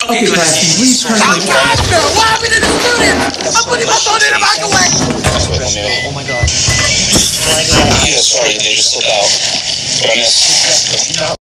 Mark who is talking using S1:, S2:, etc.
S1: Okay, Plasty, please turn
S2: I'm God, sir. What happened to the student? I'm putting my phone in the microwave.
S3: Oh my god. I'm sorry, they just slipped out. But I missed.